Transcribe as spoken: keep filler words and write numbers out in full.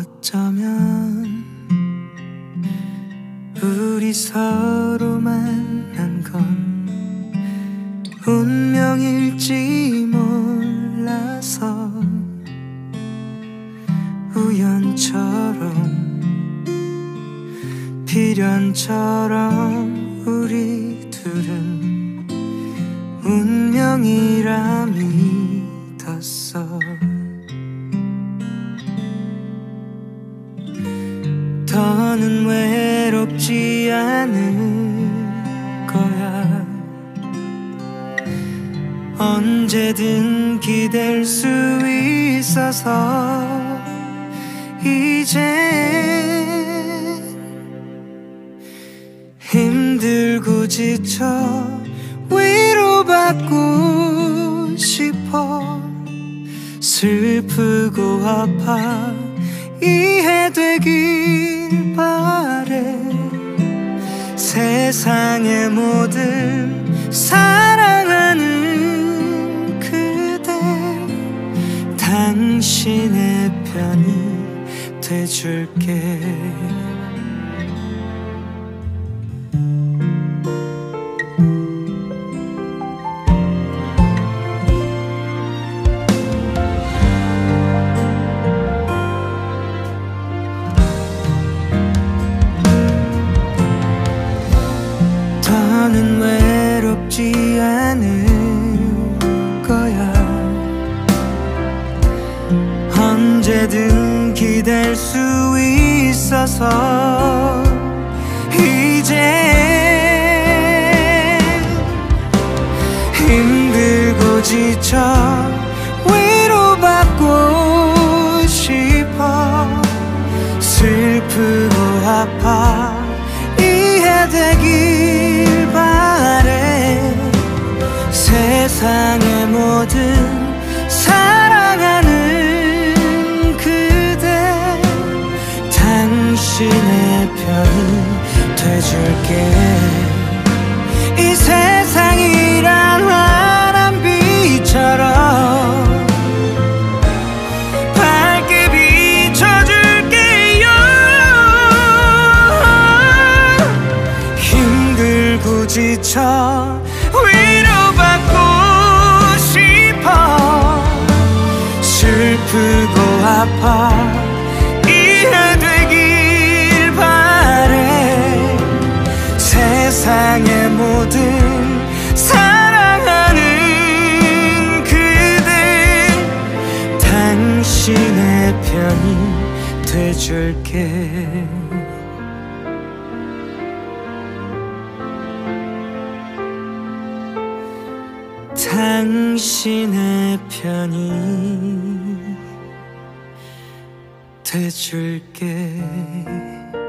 어쩌면 우리 서로 만난 건 운명일지 몰라서 우연처럼 필연처럼 우리 둘은 운명이라 믿었어. 더는 외롭지 않을 거야. 언제든 기댈 수 있어서 이제 힘들고 지쳐 위로받고 싶어. 슬프고 아파 이해되길 바래. 세상의 모든 사랑하는 그대, 당신의 편이 돼줄게. 더는 외롭지 않을 거야. 언제든 기댈 수 있어서 이제 힘들고 지쳐 위로받고 싶어. 슬프고 아파 이해되길 바래. 세상의 모든 사랑하는 그대, 당신의 편이 돼줄게. 이 세상이란 환한 빛처럼 밝게 비춰줄게요. 힘들고 지쳐 위로받고 싶어. 슬프고 아파 이해되길 바래. 세상의 모든 사랑하는 그대, 당신의 편이 돼줄게. 당신의 편이 돼줄게.